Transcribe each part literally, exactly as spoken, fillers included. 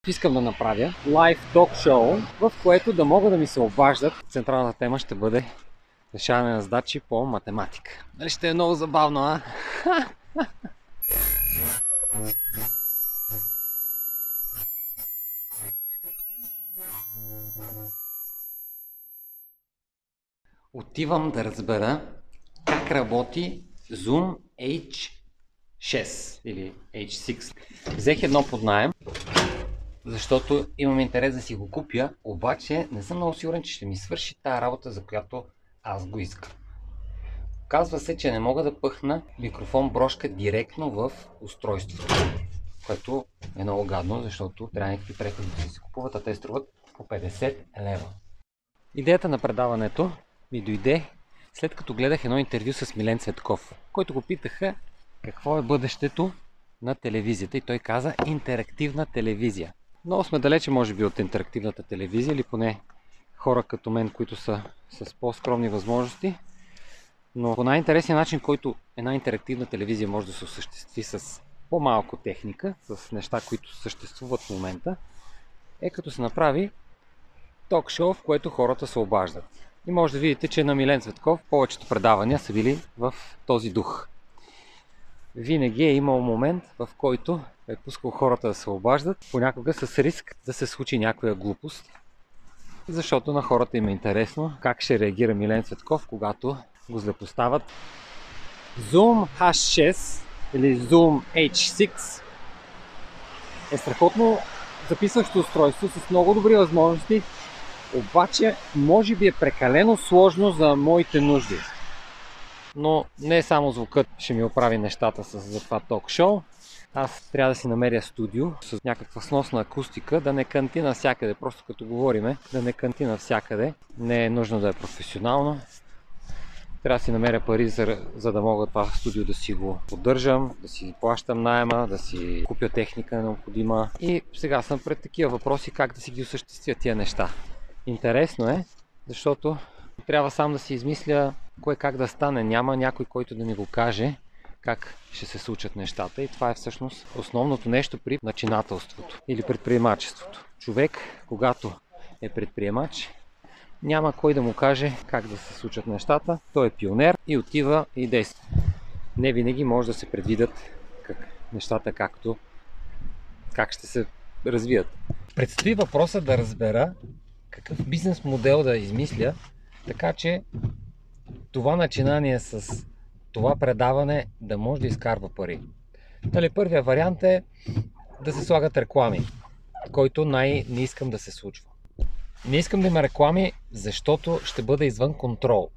искам да направя лайв ток шоу, в което да могат да ми се обаждат. Централната тема ще бъде решаване на задачи по математика. Нали ще е много забавно, а? Отивам да разбера как работи Zoom H шест или H шест. Взех едно под наем, защото имам интерес да си го купя, обаче не съм много сигурен, че ще ми свърши тая работа, за която аз го искам. Казва се, че не мога да пъхна микрофон брошка директно в устройството, което е много гадно, защото трябва някакви преходи да се купуват, а те струват по петдесет лева. Идеята на предаването ми дойде след като гледах едно интервю с Милен Цветков, който го питаха какво е бъдещето на телевизията и той каза интерактивна телевизия. Много сме далече може би от интерактивната телевизия, или поне хора като мен, които са с по-скромни възможности, но по най-интересния начин, който една интерактивна телевизия може да се осъществи с по-малко техника, с неща, които съществуват в момента, е като се направи ток-шоу, в което хората се обаждат. И може да видите, че на Милен Цветков повечето предавания са били в този дух. Винаги е имал момент, в който е пускал хората да се обаждат, понякога с риск да се случи някоя глупост, защото на хората им е интересно как ще реагира Милен Цветков, когато го злепоставят. Zoom H шест или Zoom H шест е страхотно записващо устройство с много добри възможности, обаче може би е прекалено сложно за моите нужди. Но не само звукът ще ми оправи нещата за това ток-шоу. Аз трябва да си намеря студио с някаква сносна акустика, да не кънти навсякъде, просто като говориме, да не кънти навсякъде. Не е нужно да е професионално. Трябва да си намеря пари, за, за да мога това студио да си го поддържам, да си плащам наема, да си купя техника необходима. И сега съм пред такива въпроси как да си ги осъществя тия неща. Интересно е, защото трябва сам да си измисля кое как да стане. Няма някой, който да ми го каже как ще се случат нещата. И това е всъщност основното нещо при начинателството или предприемачеството. Човек, когато е предприемач, няма кой да му каже как да се случат нещата. Той е пионер и отива и действа. Не винаги може да се предвидят как, нещата както как ще се развият. Предстои въпроса да разбера какъв бизнес модел да измисля, така че това начинание с това предаване да може да изкарва пари. Дали, първият вариант е да се слагат реклами, който най-не искам да се случва. Не искам да има реклами, защото ще бъда извън контрол.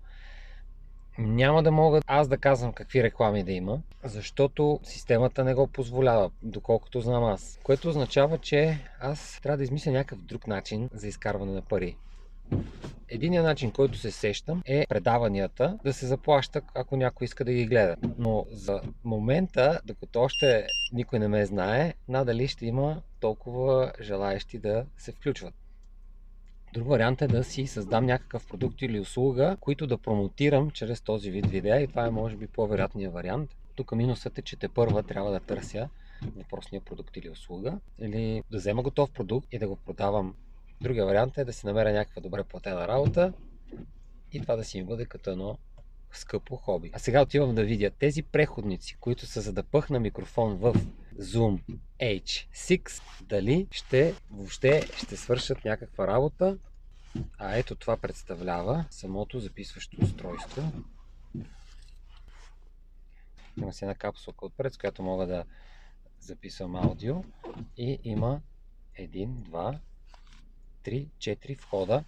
Няма да мога аз да казвам какви реклами да има, защото системата не го позволява, доколкото знам аз. Което означава, че аз трябва да измисля някакъв друг начин за изкарване на пари. Единият начин, който се сещам, е предаванията да се заплаща, ако някой иска да ги гледа. Но за момента, докато още никой не ме знае, надали ще има толкова желаещи да се включват. Друг вариант е да си създам някакъв продукт или услуга, които да промотирам чрез този вид видеа, и това е може би по-вероятният вариант. Тук минусът е, че тепърва трябва да търся въпросния продукт или услуга, или да взема готов продукт и да го продавам. Другия вариант е да си намеря някаква добре платена работа и това да си ми бъде като едно скъпо хоби. А сега отивам да видя тези преходници, които са за да пъхна микрофон в Zoom H шест, дали ще въобще ще свършат някаква работа. А ето това представлява самото записващо устройство. Има си една капсулка отпред, с която мога да записвам аудио, и има един, два, три, четири входа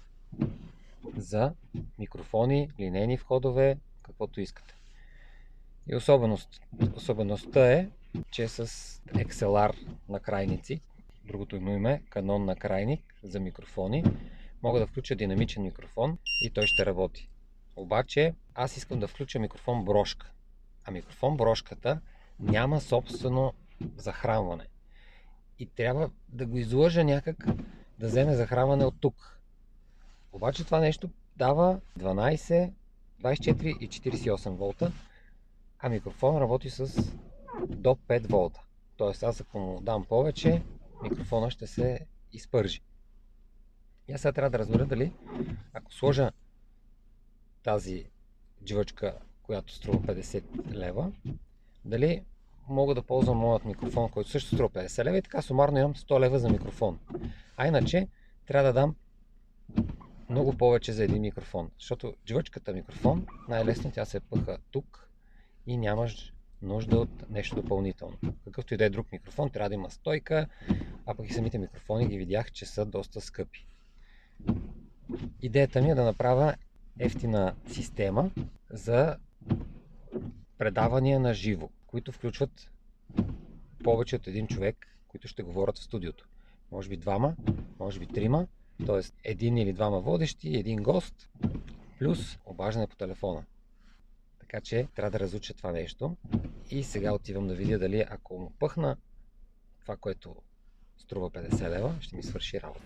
за микрофони, линейни входове, каквото искате. И особеност, особеността е, че с Икс Ел Ар накрайници, другото име е Canon накрайник за микрофони, мога да включа динамичен микрофон и той ще работи. Обаче аз искам да включа микрофон брошка, а микрофон брошката няма собствено захранване. И трябва да го излъжа някак да вземе захранване от тук. Обаче това нещо дава дванайсет, двайсет и четири и четирийсет и осем волта, а микрофон работи с до пет волта. Тоест аз ако му дам повече, микрофона ще се изпържи. И аз сега трябва да разбера дали, ако сложа тази дживачка, която струва петдесет лева, дали мога да ползвам моят микрофон, който също струва петдесет лева и така сумарно имам сто лева за микрофон. А иначе трябва да дам много повече за един микрофон, защото дживачката микрофон най-лесно тя се пъха тук и нямаш нужда от нещо допълнително. Какъвто и да е друг микрофон, трябва да има стойка, а пък и самите микрофони ги видях, че са доста скъпи. Идеята ми е да направя ефтина система за предавания на живо, които включват повече от един човек, които ще говорят в студиото. Може би двама, може би трима, т.е. един или двама водещи, един гост, плюс обаждане по телефона. Така че трябва да разуча това нещо и сега отивам да видя дали ако му пъхна това, което струва петдесет лева, ще ми свърши работа.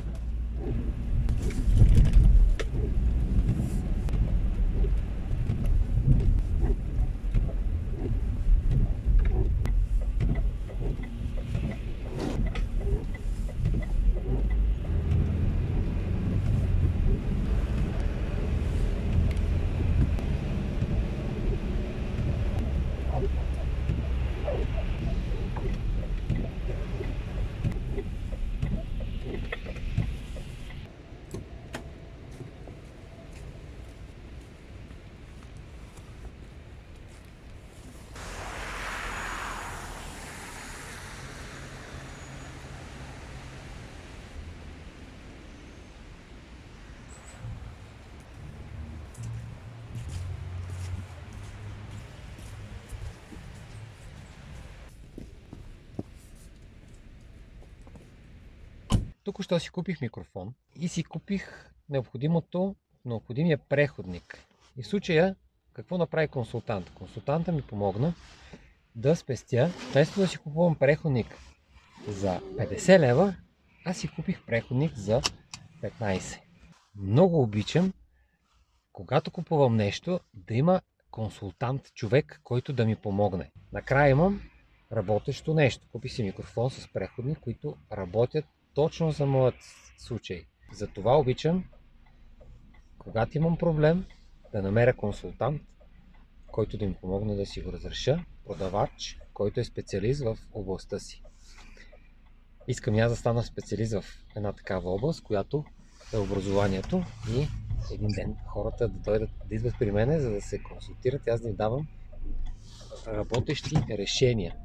Току-що си купих микрофон и си купих необходимото, необходимия преходник. И в случая, какво направи консултант? Консултанта ми помогна да спестя, вместо да си купувам преходник за петдесет лева, аз си купих преходник за петнайсет. Много обичам, когато купувам нещо, да има консултант, човек, който да ми помогне. Накрая имам работещо нещо. Купих си микрофон с преходник, които работят точно за моят случай. Затова обичам, когато имам проблем, да намеря консултант, който да ми помогне да си го разреша, продавач, който е специалист в областта си. Искам аз да стана специалист в една такава област, която е образованието и един ден хората да дойдат, да идват при мене, за да се консултират и аз да им давам работещи решения,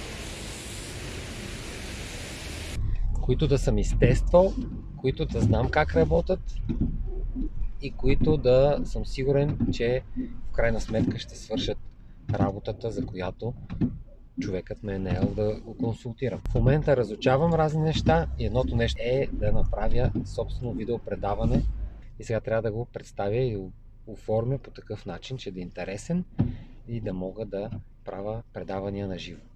които да съм изтествал, които да знам как работят и които да съм сигурен, че в крайна сметка ще свършат работата, за която човекът ме е наел да го консултирам. В момента разучавам разни неща и едното нещо е да направя собствено видеопредаване и сега трябва да го представя и оформя по такъв начин, че да е интересен и да мога да правя предавания на живо.